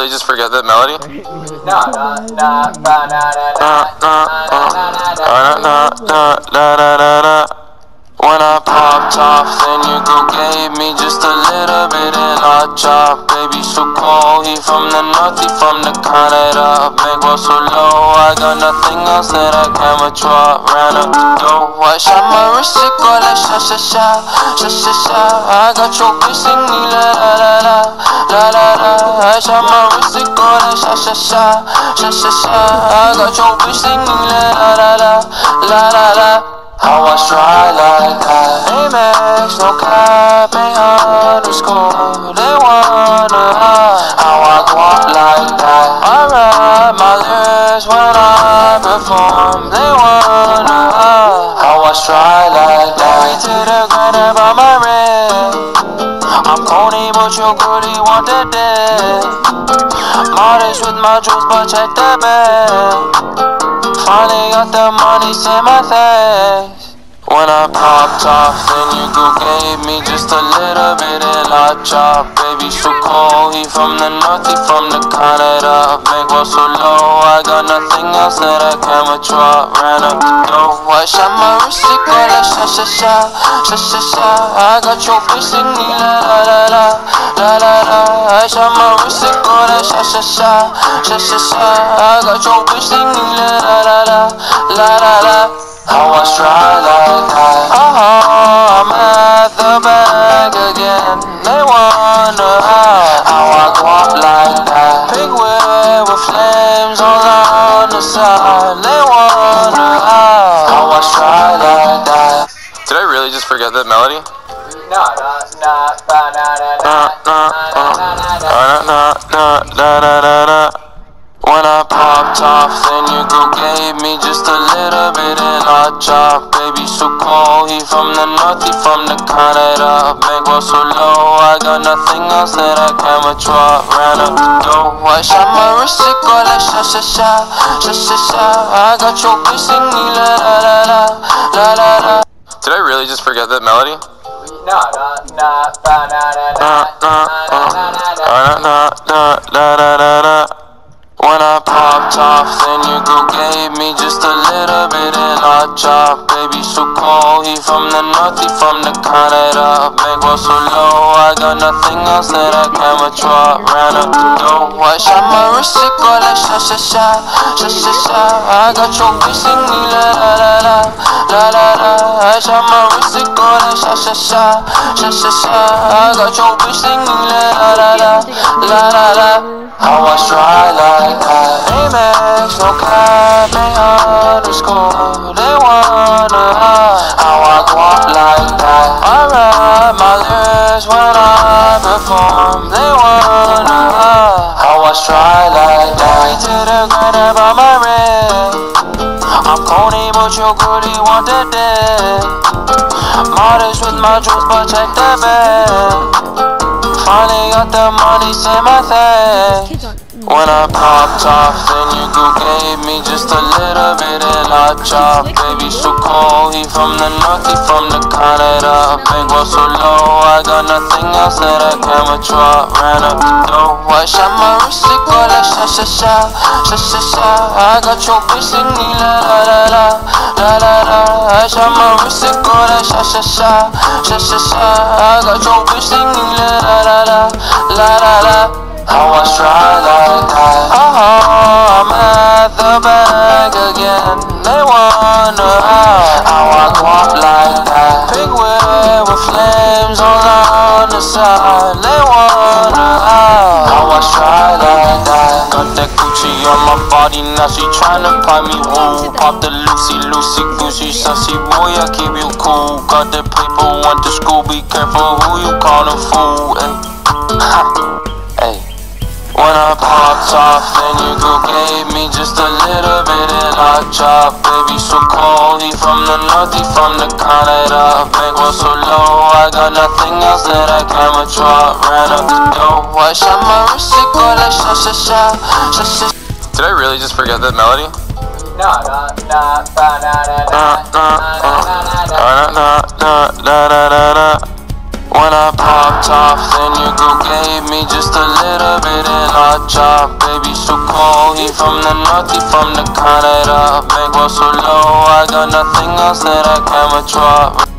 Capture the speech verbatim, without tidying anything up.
really just forget that melody? Na na na na na na na na. When I popped off, then you go gave me just a little bit in our chop. Baby, so cold, he from the north, he from the Canada. Bankroll so low, I got nothing else that I can withdraw. Ran up the dough, I shot my wrist, it go like sha sha sha, sha sha sha. I got your bitch singing la la la la, la la la. I shot my wrist, it go like sha sha sha, sha sha sha. I got your bitch singing la la la la, la la la. How I try like that, Amex, no cap, ain't underscore. They wanna how I go up like that. I rap my lyrics when I perform. They wanna how I try like that. Married to the grind about my ring. I'm corny, but your goodie want the dick. Modest with my jewels, but check the bag. Finally got the money, say my thanks. When I popped off, then you go gave me just a little bit in our chop. Baby, so cold, he from the north, he from the Canada. Bankroll so low, I got nothing else that I can withdraw. Ran up the dough, I shot my wrist, it go like sha sha sha, sha sha sha. I got your bitch singing la la la la, la la la. I shot my wrist, it go like sha sha sha, sha sha sha. I got your bitch singing la la la la, la la la. How I try like that. Oh, I'm at the bank again. They wonder how I go up like that. Pink whip with flames all on the side. They wonder how I try like that. Did I really just forget that melody? Na na na na na na na na na. When I popped off, then you go gave me just a little bit in our chop. Baby, so cold, he from the north, he from the Canada. Bankroll so low, I got nothing else that I can withdraw. Ran up the dough, I shot my wrist, it go like sha sha sha, sha sha sha. I got your bitch singing la la la la, la la la. Did I really just forget that melody? Na na na na na na na na. When I popped off, then you go gave me just a little bit in our chop. Baby, so cold, he from the north, he from the Canada. Bankroll so low, I got nothing else that I can withdraw. Ran up the dough, I shot my wrist, it go like sha sha sha, sha sha sha. I got your bitch singing la la la la, la la la. I shot my wrist, it go like sha sha sha, sha sha sha. I got your bitch singing la la la la, la la la. How I try like that. Amex, no cap, ain't underscore. They wonder how I go up like that. I rap my lyrics when I perform. They wonder how I try like that. Married to the grind about my ring. I'm corny, but your goodie want the dick. Modest with my jewels, but check the bag. Finally got the money, say my thanks. When I popped off, then you go gave me just a little bit in our chop. Baby, so cold, he from the north, he from the Canada. Bankroll so low, I got nothing else that I can withdraw. Ran up the dough, I shot my wrist, it go like sha sha sha, sha sha sha. I got your bitch singing la la la la, la la la. I shot my wrist, it go like sha sha sha, sha sha sha. I got your bitch singing la la la la, la la la. How I try like that. Oh, I'm at the bank again. They wonder how I go up like that. Pink whip with flames all on the side. They wonder how I try like that. Got that Gucci on my body, now she tryna buy me woo. Pop the Lucy, Lucy, Gucci, sussy boy, I keep you cool. Got the paper, went to school, be careful who you call a fool. Ay. Ay. When I popped off, then you go gave me just a little bit in our chop. Baby, so cold, he from the north, he from the Canada. Bankroll so low, I got nothing else that I can withdraw. Ran up the dough, I shot my wrist, it go like sha sha sha, sha sha. Did I really just forget that melody? Na na na na na na na na na na na na na na na. When I popped off, then your girl gave me just a little bit in our chop. Baby, so cold, he from the north, he from the Canada. Bankroll so low, I got nothing else that I can withdraw.